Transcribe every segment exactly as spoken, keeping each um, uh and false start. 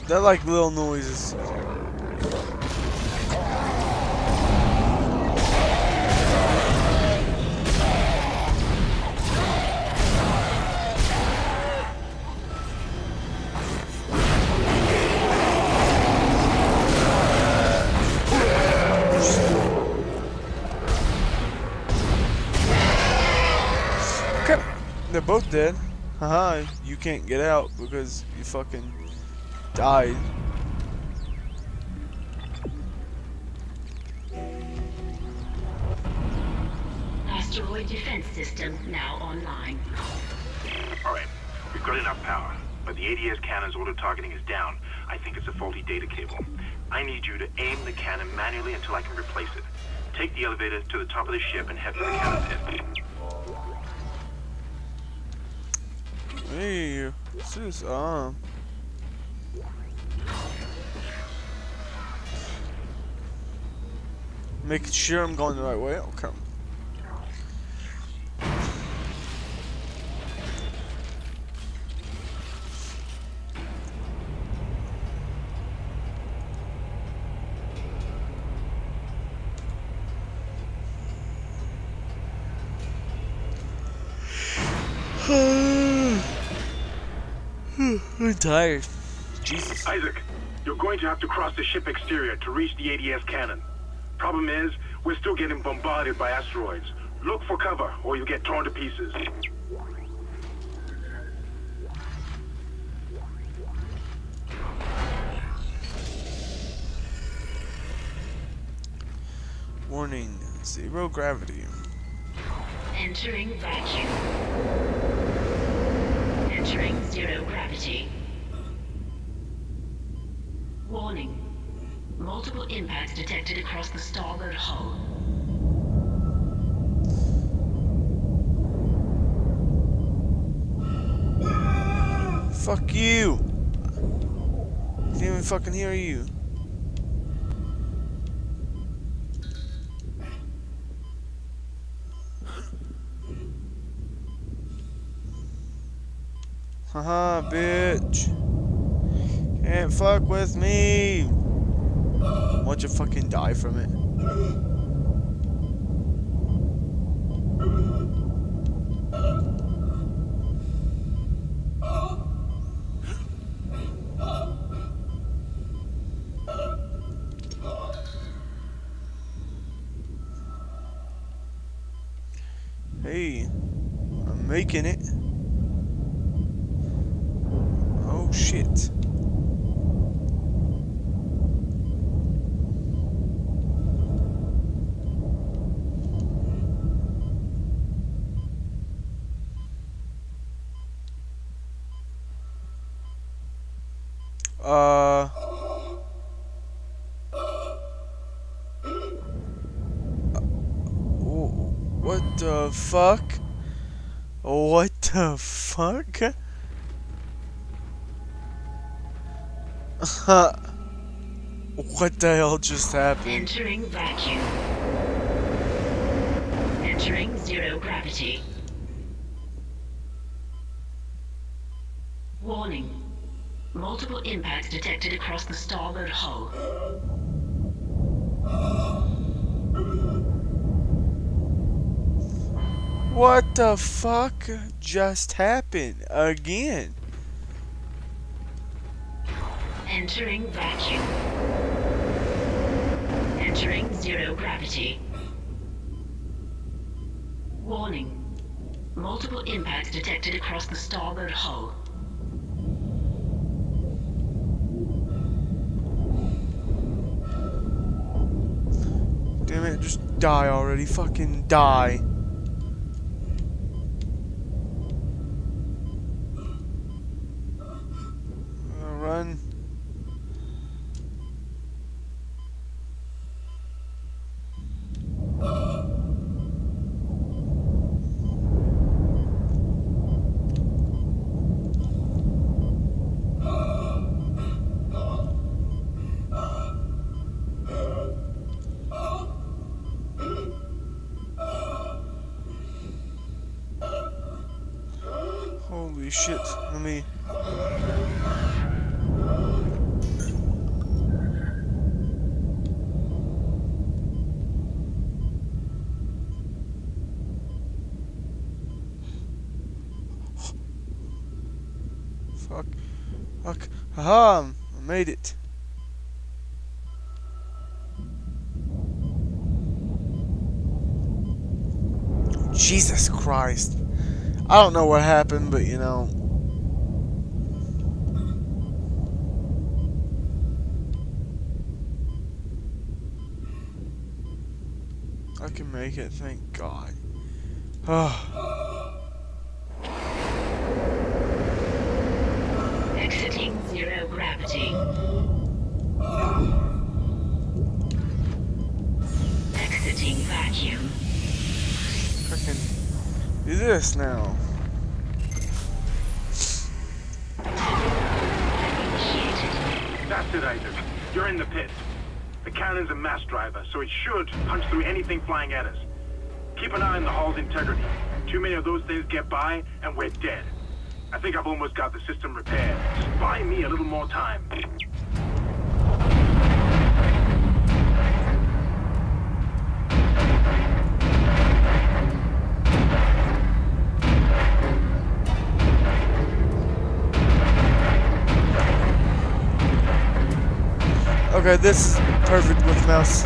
They're like little noises. Okay, they're both dead. Haha, you can't get out because you fucking died. Asteroid defense system now online. Alright, we've got enough power, but the A D S cannon's auto-targeting is down. I think it's a faulty data cable. I need you to aim the cannon manually until I can replace it. Take the elevator to the top of the ship and head for the cannon pit. Hey, what's this? Um. Making sure I'm going the right way. Okay. I'm tired. Jesus. Isaac, you're going to have to cross the ship exterior to reach the A D S cannon. Problem is, we're still getting bombarded by asteroids. Look for cover, or you'll get torn to pieces. Warning, zero gravity. Entering vacuum. Entering zero gravity. Warning. Multiple impacts detected across the starboard hull. Fuck you! Can't even fucking hear you. Haha, bitch. Can't fuck with me. Why'd you fucking die from it? Hey, I'm making it. Oh shit. Uh What the fuck? What the fuck? What the hell just happened? Entering vacuum. Entering zero gravity. Warning. Multiple impacts detected across the starboard hull. What the fuck just happened again? Entering vacuum. Entering zero gravity. Warning. Multiple impacts detected across the starboard hull. Damn it, just die already. Fucking die. Uh, run. Holy shit, let me... Fuck. Fuck. Haha! I made it. Jesus Christ. I don't know what happened, but you know. I can make it, thank God. Exiting zero gravity. Exiting vacuum. I can do this now. That's it, Isaac. You're in the pit. The cannon's a mass driver, so it should punch through anything flying at us. Keep an eye on the hull's integrity. Too many of those things get by, and we're dead. I think I've almost got the system repaired. Just buy me a little more time. Okay, this is perfect with mouse.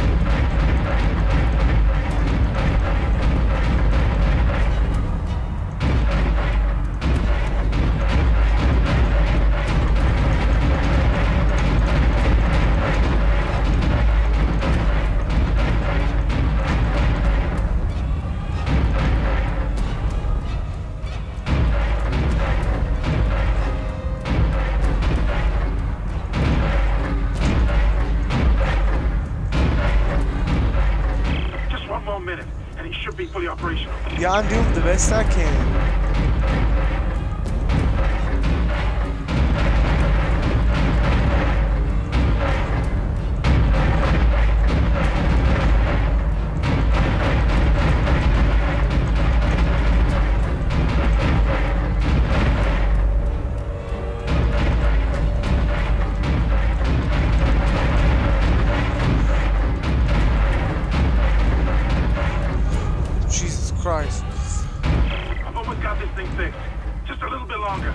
Fully operational. Yeah, I'm doing the best I can. Christ. I've almost got this thing fixed. Just a little bit longer.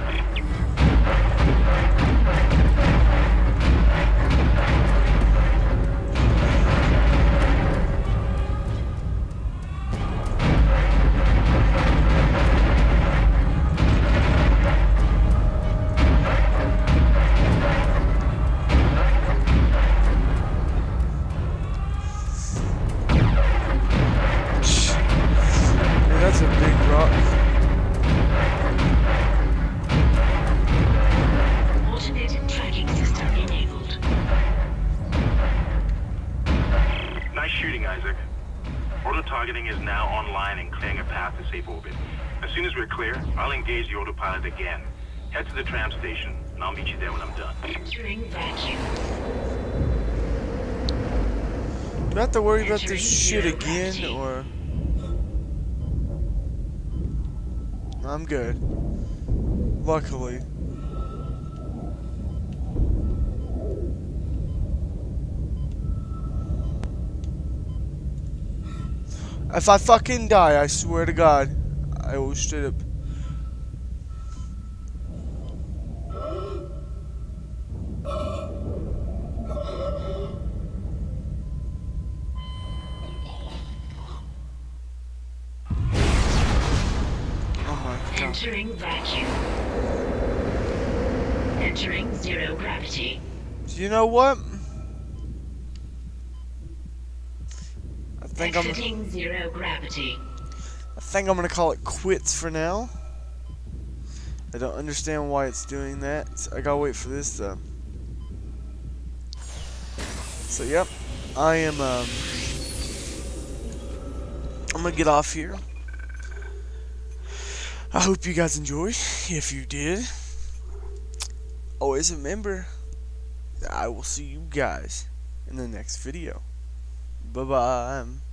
That's a big rock. Automated tracking system enabled. Nice shooting, Isaac. Auto-targeting is now online and clearing a path to safe orbit. As soon as we're clear, I'll engage the autopilot again. Head to the tram station, and I'll meet you there when I'm done. Entering vacuum. Do I have to worry about this shit again, or... I'm good. Luckily. If I fucking die, I swear to God, I will straight up. Entering vacuum. Entering zero gravity. Do you know what? I think Exiting I'm. zero gravity. I think I'm gonna call it quits for now. I don't understand why it's doing that. I gotta wait for this though. So yep, I am. Um, I'm gonna get off here. I hope you guys enjoyed. If you did, always remember that I will see you guys in the next video. Bye bye.